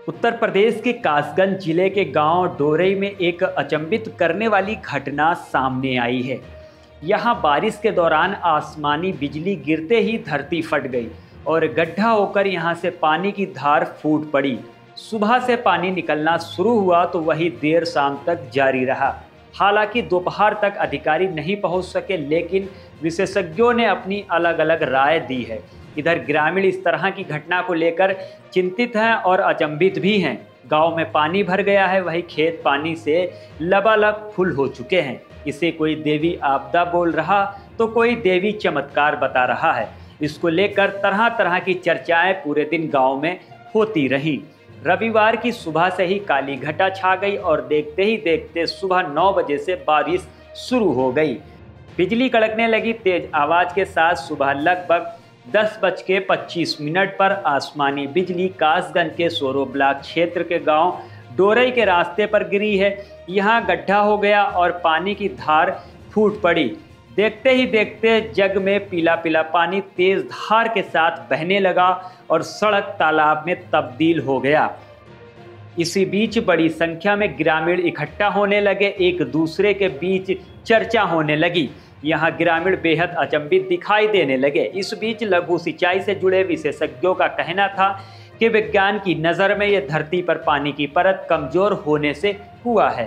उत्तर प्रदेश के कासगंज जिले के गांव डोरई में एक अचंभित करने वाली घटना सामने आई है। यहां बारिश के दौरान आसमानी बिजली गिरते ही धरती फट गई और गड्ढा होकर यहां से पानी की धार फूट पड़ी। सुबह से पानी निकलना शुरू हुआ तो वही देर शाम तक जारी रहा। हालांकि दोपहर तक अधिकारी नहीं पहुंच सके, लेकिन विशेषज्ञों ने अपनी अलग अलग राय दी है। इधर ग्रामीण इस तरह की घटना को लेकर चिंतित हैं और अचंभित भी हैं। गांव में पानी भर गया है, वही खेत पानी से लबालब फुल हो चुके हैं। इसे कोई देवी आपदा बोल रहा तो कोई देवी चमत्कार बता रहा है। इसको लेकर तरह तरह की चर्चाएं पूरे दिन गांव में होती रहीं। रविवार की सुबह से ही काली घटा छा गई और देखते ही देखते सुबह 9 बजे से बारिश शुरू हो गई। बिजली कड़कने लगी तेज आवाज के साथ। सुबह लगभग 10:25 पर आसमानी बिजली कासगंज के सोरो ब्लॉक क्षेत्र के गांव डोरई के रास्ते पर गिरी है। यहां गड्ढा हो गया और पानी की धार फूट पड़ी। देखते ही देखते जग में पीला पीला पानी तेज धार के साथ बहने लगा और सड़क तालाब में तब्दील हो गया। इसी बीच बड़ी संख्या में ग्रामीण इकट्ठा होने लगे, एक दूसरे के बीच चर्चा होने लगी। यहाँ ग्रामीण बेहद अचंभित दिखाई देने लगे। इस बीच लघु सिंचाई से जुड़े विशेषज्ञों का कहना था कि विज्ञान की नज़र में यह धरती पर पानी की परत कमजोर होने से हुआ है।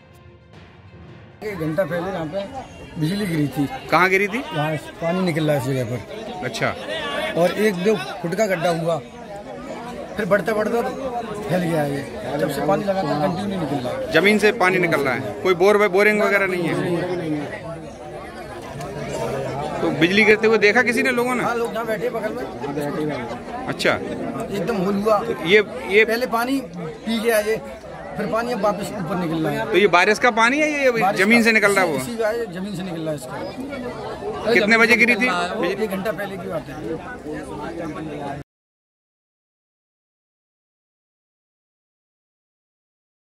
एक घंटा पहले यहाँ पे बिजली गिरी थी। कहाँ गिरी थी? यहाँ पानी निकल रहा है इस जगह पर। अच्छा। और 1-2 फुट का गड्ढा हुआ, फिर बढ़ते बढ़ते फैल गया ये। जब से पानी लगातार कंटिन्यू निकल रहा है। जमीन से पानी निकल रहा है, कोई बोरिंग वगैरह नहीं है? तो बिजली गिरते हुए देखा किसी ने, लोगों ने? हाँ, लोग यहाँ बैठे बगल में। अच्छा। एकदम होल हुआ। ये पहले पानी पी गया ये, फिर पानी अब वापस ऊपर निकल रहा है। तो ये बारिश का पानी है, ये जमीन से निकल रहा है? वो जमीन से निकल रहा है इसका। कितने बजे गिरी थी? 1 घंटा पहले की बात है।